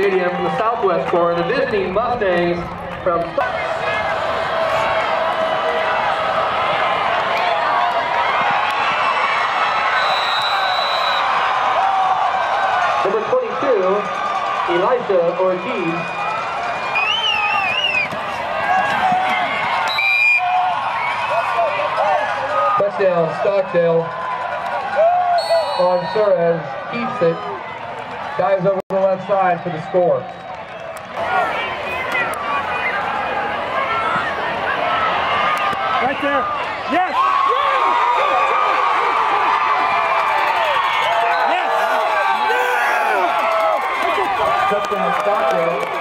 Stadium from the Southwest corner, the visiting Mustangs from number 22, Elisha Ortiz. Touchdown, Stockdale. On Suarez, keeps it. Dives over the left side for the score. Right there. Yes! Yes! Touchdown, Stockdale.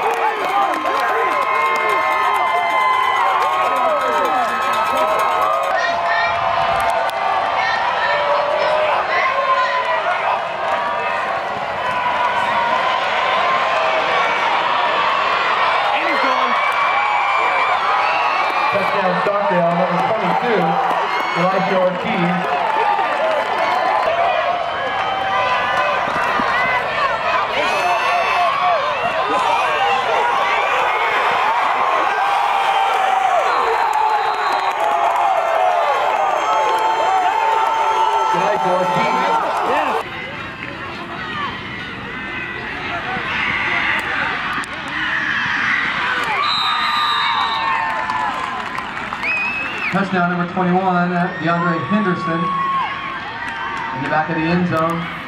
Touchdown, Stockdale, number 22, Elisha Ortiz. Elisha Ortiz. Yes. Touchdown, number 21, DeAndre Henderson in the back of the end zone.